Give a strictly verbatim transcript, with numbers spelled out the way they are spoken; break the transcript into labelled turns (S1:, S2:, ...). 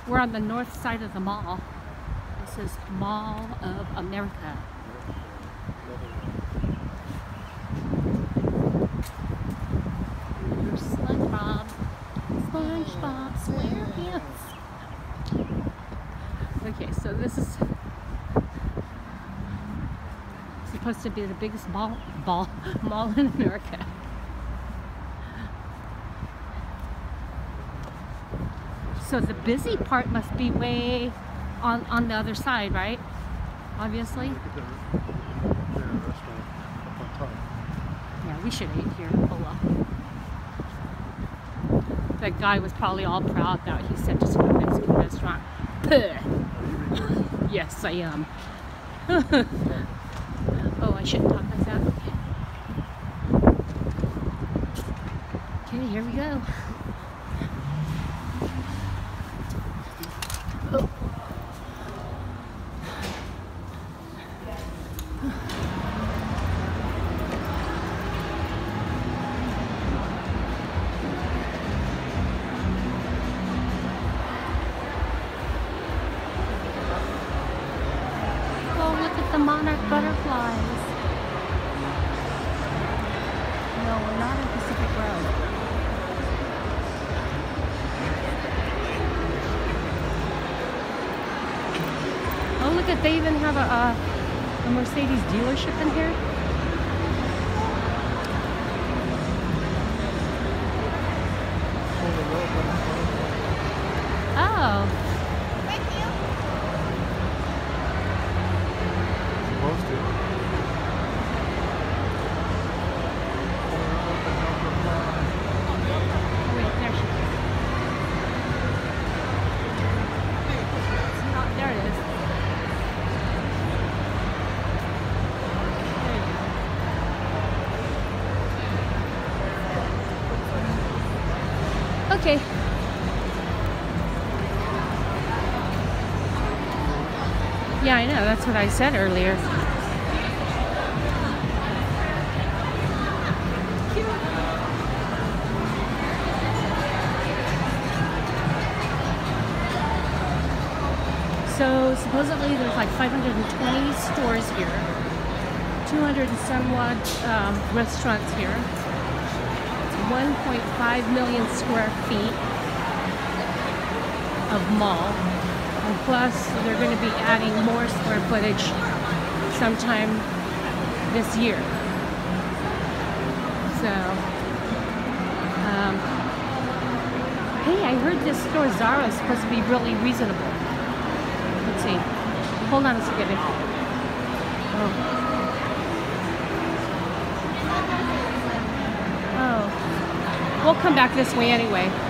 S1: We're on the north side of the mall. This is Mall of America. Here's SpongeBob. SpongeBob SquarePants. Okay, so this is supposed to be the biggest mall, ball, mall in America. So the busy part must be way on, on the other side, right? Obviously. Yeah, we should eat here. Hola. That guy was probably all proud that he sent us to a Mexican restaurant. Yes, I am. Oh, I shouldn't talk like that. Okay, here we go. Oh. The monarch butterflies. No, we're not on Pacific Road. Oh, look at, they even have a, a, a Mercedes dealership in here. Oh. Okay. Yeah, I know. That's what I said earlier. So supposedly there's like five hundred twenty stores here, two hundred and somewhat um, restaurants here. one point five million square feet of mall, and plus they're going to be adding more square footage sometime this year. So, um, hey, I heard this store Zara is supposed to be really reasonable. Let's see. Hold on a second. Oh. Oh. We'll come back this way anyway.